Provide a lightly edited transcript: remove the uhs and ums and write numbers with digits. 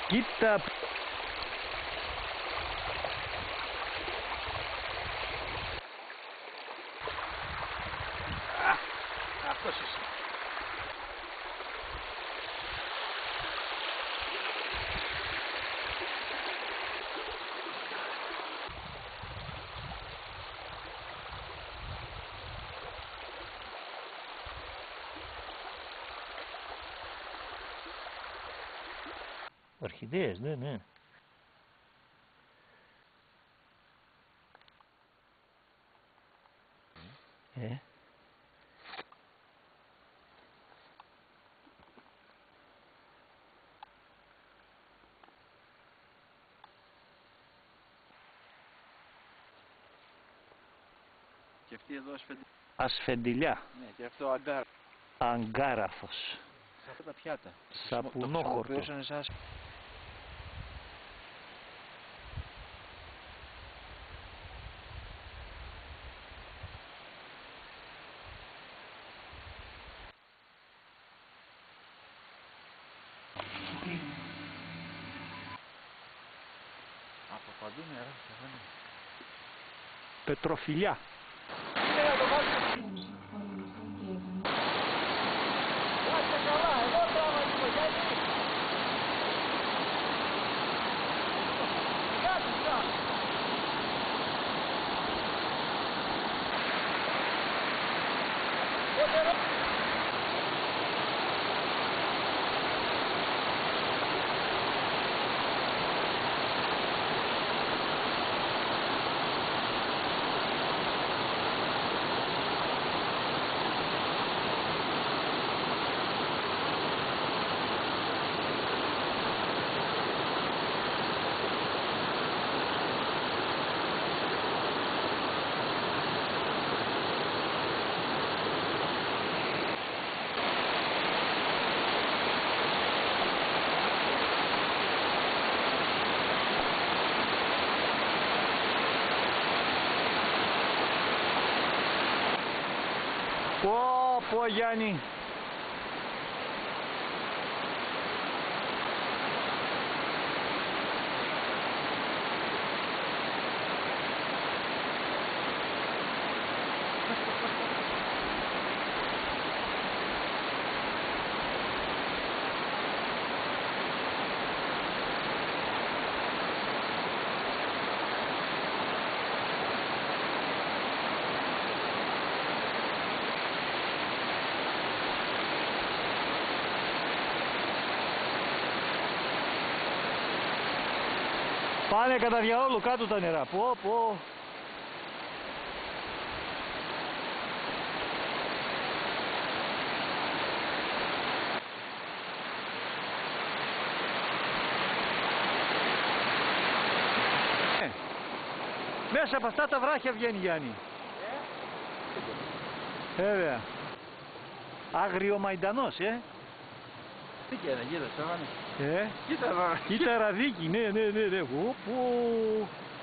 Κοίτα. Αυτός είσαι. Ορχιδέες, ναι. Και αυτή εδώ Ασφεντιλιά. Ναι, και αυτό Αγκάραφος. σε αυτά τα πιάτα. Σαπουνόχορτο. Το χρησιμοποιούσαν εσάς. Από παντού νερά, Πετροφιλιά. Πω Γιάννη. Πάνε κατά διαόλου κάτω τα νερά. Πω. Μέσα από αυτά τα βράχια βγαίνει Γιάννη. Βέβαια. Άγριο μαϊντανός, Τι κοίτα, Στέφανε. Κοίτα ραδίκι, ναι. Πω.